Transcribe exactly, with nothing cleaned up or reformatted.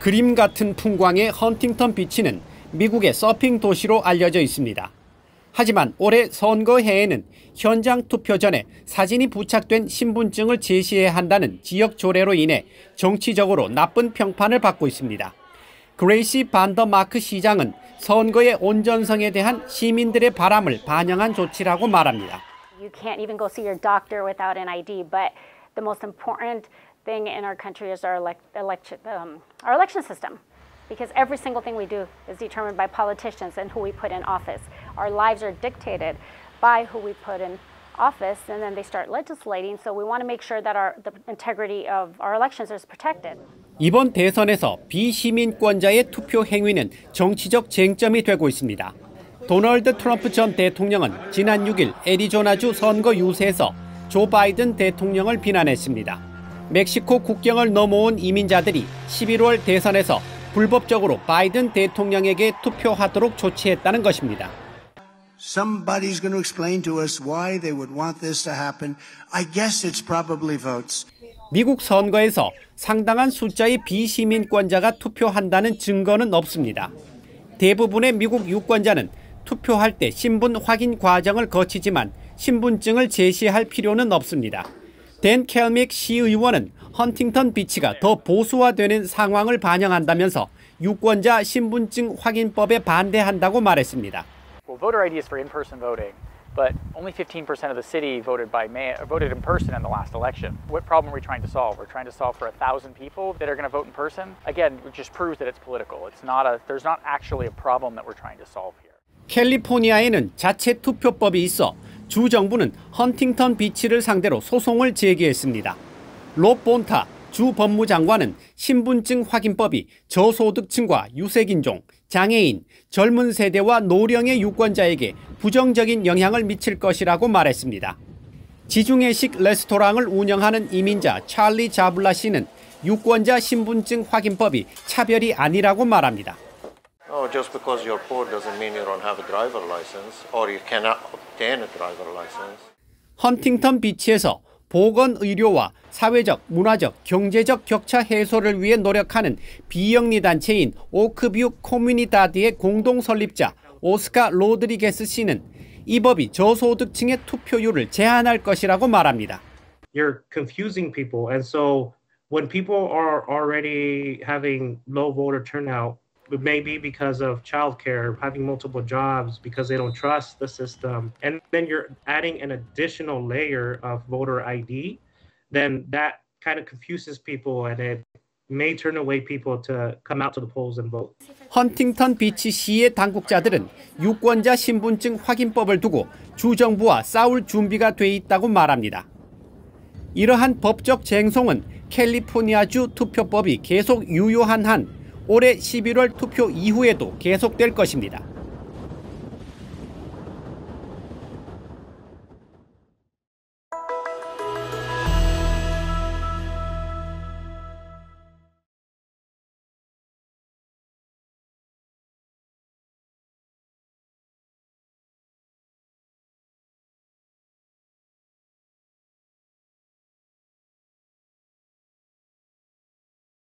그림 같은 풍광의 헌팅턴 비치는 미국의 서핑 도시로 알려져 있습니다. 하지만 올해 선거해에는 현장 투표 전에 사진이 부착된 신분증을 제시해야 한다는 지역 조례로 인해 정치적으로 나쁜 평판을 받고 있습니다. 그레이시 반더마크 시장은 선거의 온전성에 대한 시민들의 바람을 반영한 조치라고 말합니다. You can't even go see your doctor without an I D, but the most important thing in our country is our elect, election, um, our election system. Because every single thing we do is determined by politicians and who we put in office. Our lives are dictated by who we put in office, and then they start legislating. So we want to make sure that our, the integrity of our elections is protected. 이번 대선에서 비시민권자의 투표 행위는 정치적 쟁점이 되고 있습니다. 도널드 트럼프 전 대통령은 지난 육 일 애리조나주 선거 유세에서 조 바이든 대통령을 비난했습니다. 멕시코 국경을 넘어온 이민자들이 십일월 대선에서 불법적으로 바이든 대통령에게 투표하도록 조치했다는 것입니다. Somebody's going to explain to us why they would want this to happen. I guess it's probably votes. 미국 선거에서 상당한 숫자의 비시민권자가 투표한다는 증거는 없습니다. 대부분의 미국 유권자는 투표할 때 신분 확인 과정을 거치지만 신분증을 제시할 필요는 없습니다. 댄 켈믹 시의원은 헌팅턴 비치가 더 보수화되는 상황을 반영한다면서 유권자 신분증 확인법에 반대한다고 말했습니다. Well, voter I D is for in-person voting, but only fifteen percent of the city voted by mail, voted in person in the last election. What problem are we trying to solve? We're trying to solve for a thousand people that are going to vote in person. Again, it just proves that it's political. It's not a, there's not actually a problem that we're trying to solve here. 캘리포니아에는 자체 투표법이 있어 주 정부는 헌팅턴 비치를 상대로 소송을 제기했습니다. 롭 본타 주 법무장관은 신분증 확인법이 저소득층과 유색인종, 장애인, 젊은 세대와 노령의 유권자에게 부정적인 영향을 미칠 것이라고 말했습니다. 지중해식 레스토랑을 운영하는 이민자 찰리 자블라 씨는 유권자 신분증 확인법이 차별이 아니라고 말합니다. Oh, just because you're poor doesn't mean you don't have a driver license or you cannot obtain a driver license. 헌팅턴 비치에서 보건 의료와 사회적, 문화적, 경제적 격차 해소를 위해 노력하는 비영리 단체인 오크뷰 코뮤니다드의 공동 설립자 오스카 로드리게스 씨는 이 법이 저소득층의 투표율을 제한할 것이라고 말합니다. You're confusing people, and so when people are already having low voter turnout, it may be because of childcare, having multiple jobs, because they don't trust the system. And then you're adding an additional layer of voter I D, then that kind of confuses people and it may turn away people to come out to the polls and vote. 헌팅턴 비치 시의 당국자들은 유권자 신분증 확인법을 두고 주정부와 싸울 준비가 돼 있다고 말합니다. 이러한 법적 쟁송은 캘리포니아주 투표법이 계속 유효한 한 올해 십일월 투표 이후에도 계속될 것입니다.